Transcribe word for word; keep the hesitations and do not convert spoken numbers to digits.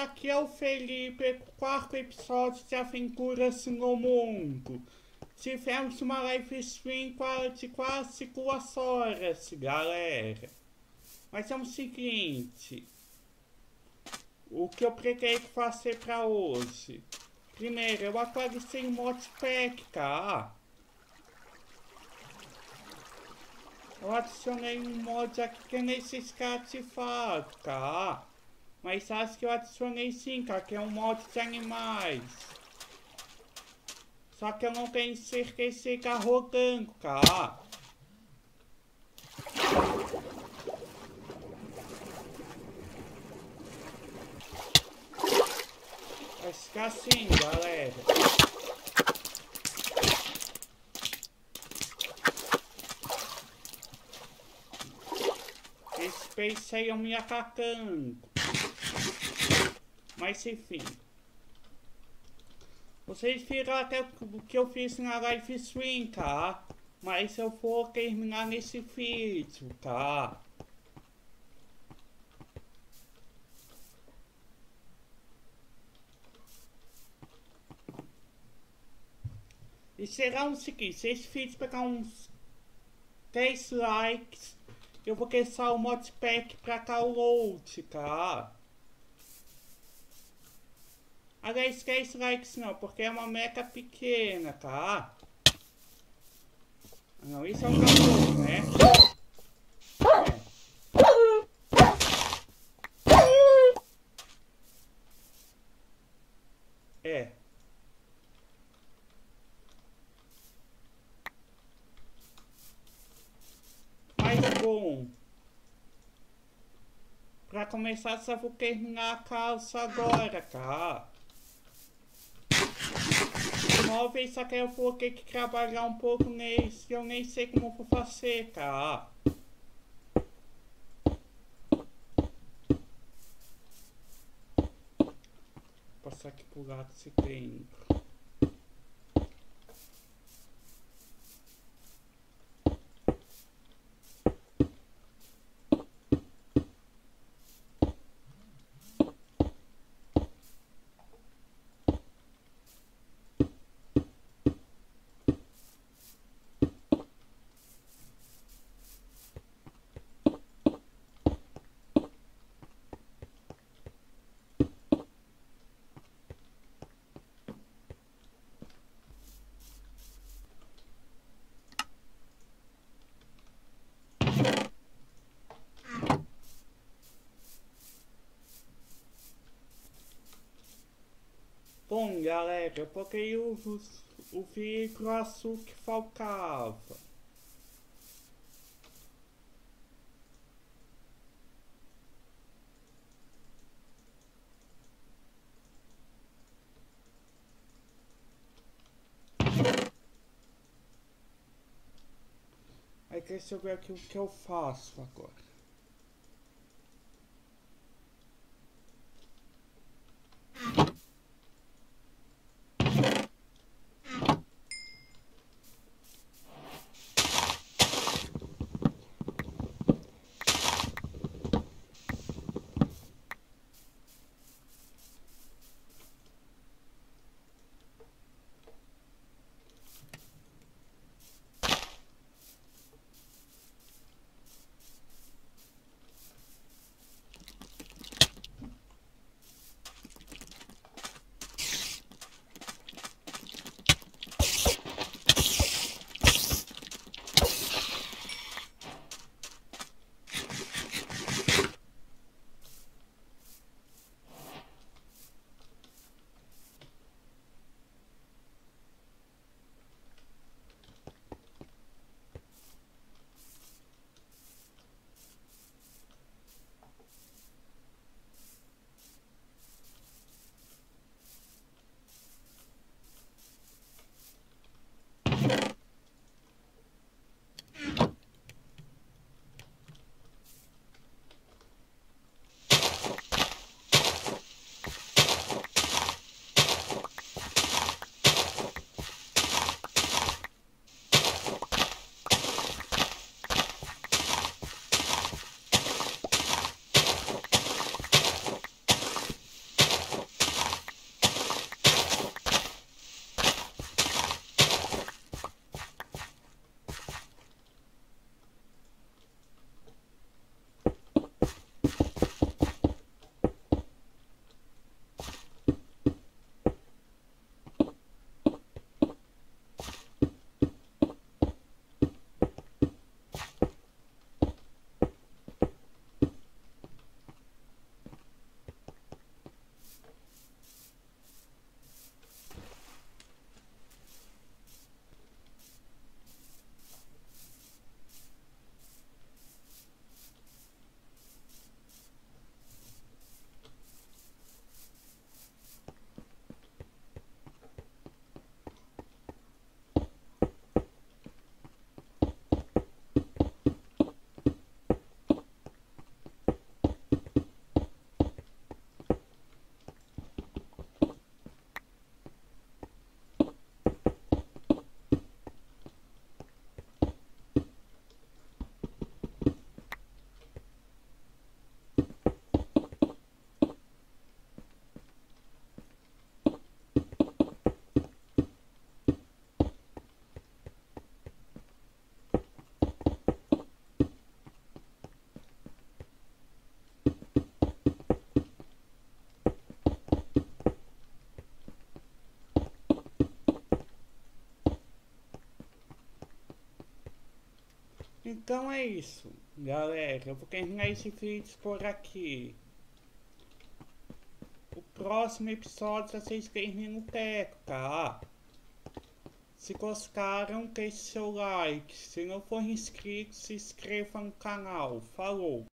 aqui é o Felipe, quarto episódio de Aventuras no Mundo. Tivemos uma live stream de quase duas horas, galera. Mas é o seguinte, o que eu pretendo fazer pra hoje? Primeiro, eu atualizei o modpack, tá? Eu adicionei um mod aqui que é necessidade, tá? Mas acho que eu adicionei sim, cara, que é um mod de animais. Só que eu não tenho certeza se tá rodando, cara. Vai ficar assim, galera. Esse peixe aí eu me atacando. Mas enfim. Vocês viram até o que eu fiz na live stream, tá? Mas eu vou terminar nesse vídeo, tá? E será o seguinte, se esse vídeo pegar uns dez likes, eu vou começar o modpack pra download, tá? Aliás, dez likes não, porque é uma meta pequena, tá? Não, isso é um cachorro, né? É. É. Mas bom. Pra começar, só vou terminar a casa agora, tá? Móveis, só que eu vou ter que trabalhar um pouco nesse, eu nem sei como eu vou fazer, tá? Vou passar aqui pro lado se tem. Bom, galera, eu coloquei o, o, o vidro azul que faltava. Aí deixa eu ver aqui o que eu faço agora. Então é isso, galera. Eu vou terminar esse vídeo por aqui. O próximo episódio vocês terminam o teco, tá? Se gostaram, deixe seu like. Se não for inscrito, se inscreva no canal. Falou!